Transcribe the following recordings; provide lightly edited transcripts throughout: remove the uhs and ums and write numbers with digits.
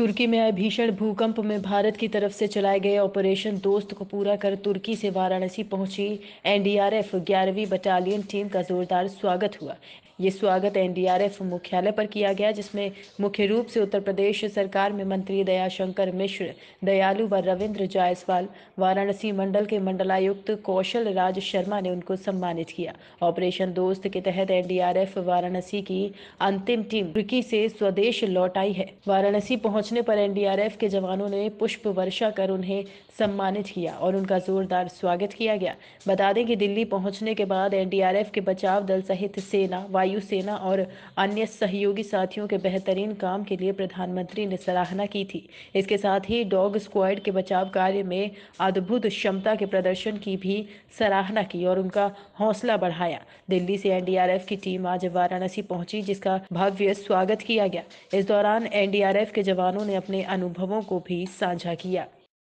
तुर्की में आए भीषण भूकंप में भारत की तरफ से चलाए गए ऑपरेशन दोस्त को पूरा कर तुर्की से वाराणसी पहुंची एनडीआरएफ 11वीं बटालियन टीम का जोरदार स्वागत हुआ। ये स्वागत एनडीआरएफ मुख्यालय पर किया गया, जिसमें मुख्य रूप से उत्तर प्रदेश सरकार में मंत्री दयाशंकर मिश्र, दयालु व रविंद्र जायसवाल, वाराणसी मंडल के मंडलायुक्त कौशल राज शर्मा ने उनको सम्मानित किया। ऑपरेशन दोस्त के तहत एनडीआरएफ वाराणसी की अंतिम टीम तुर्की से स्वदेश लौट आई है। वाराणसी पहुंचने पर एनडीआरएफ के जवानों ने पुष्प वर्षा कर उन्हें सम्मानित किया और उनका जोरदार स्वागत किया गया। बता दें कि दिल्ली पहुंचने के बाद एनडीआरएफ के बचाव दल सहित सेना, वायुसेना और अन्य सहयोगी साथियों के बेहतरीन काम के लिए प्रधानमंत्री ने सराहना की थी। इसके साथ ही डॉग स्क्वाड के बचाव कार्य में अद्भुत क्षमता के प्रदर्शन की भी सराहना की और उनका हौसला बढ़ाया। दिल्ली से एनडीआरएफ की टीम आज वाराणसी पहुंची, जिसका भव्य स्वागत किया गया। इस दौरान एनडीआरएफ के जवानों ने अपने अनुभवों को भी साझा किया।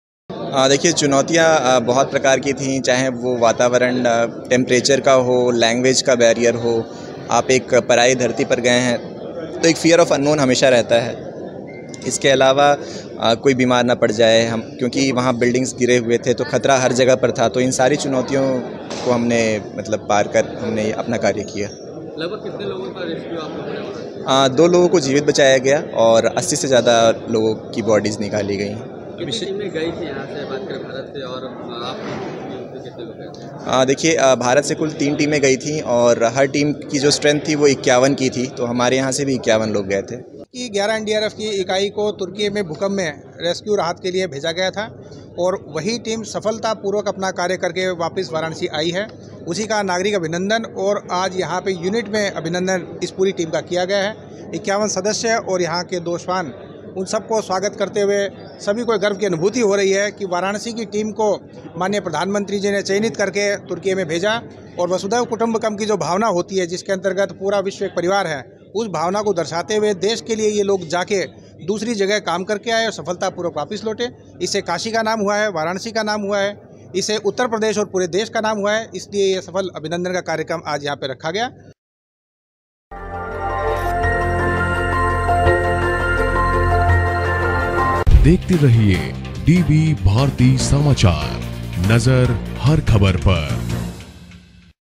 देखिए, चुनौतियाँ बहुत प्रकार की थीं, चाहे वो वातावरण टेम्परेचर का हो, लैंग्वेज का बैरियर हो। आप एक पराई धरती पर गए हैं तो एक फ़ियर ऑफ अननोन हमेशा रहता है। इसके अलावा कोई बीमार ना पड़ जाए, हम क्योंकि वहाँ बिल्डिंग्स गिरे हुए थे तो ख़तरा हर जगह पर था। तो इन सारी चुनौतियों को हमने पार कर हमने अपना कार्य किया। लगभग कितने लोगों का रेस्क्यू आप लोगों ने? 2 लोगों को जीवित बचाया गया और 80 से ज़्यादा लोगों की बॉडीज़ निकाली गई। कितनी टीमें गई थी यहाँ से, बात करें भारत से, और आप कितने लोग गए थे? देखिए, भारत से कुल 3 टीमें गई थीं और हर टीम की जो स्ट्रेंथ थी वो 51 की थी, तो हमारे यहाँ से भी 51 लोग गए थे। 11 एनडीआरएफ की इकाई को तुर्की में भूकंप में रेस्क्यू राहत के लिए भेजा गया था और वही टीम सफलतापूर्वक अपना कार्य करके वापस वाराणसी आई है। उसी का नागरिक अभिनंदन और आज यहाँ पे यूनिट में अभिनंदन इस पूरी टीम का किया गया है। 51 सदस्य और यहाँ के 2 श्वान, उन सबको स्वागत करते हुए सभी को गर्व की अनुभूति हो रही है कि वाराणसी की टीम को माननीय प्रधानमंत्री जी ने चयनित करके तुर्की में भेजा और वसुधैव कुटुंबकम की जो भावना होती है, जिसके अंतर्गत पूरा विश्व एक परिवार है, उस भावना को दर्शाते हुए देश के लिए ये लोग जाके दूसरी जगह काम करके आए और सफलतापूर्वक वापस लौटे। इससे काशी का नाम हुआ है, वाराणसी का नाम हुआ है, इससे उत्तर प्रदेश और पूरे देश का नाम हुआ है। इसलिए ये सफल अभिनंदन का कार्यक्रम आज यहाँ पे रखा गया। देखते रहिए डीबी भारती समाचार, नजर हर खबर पर।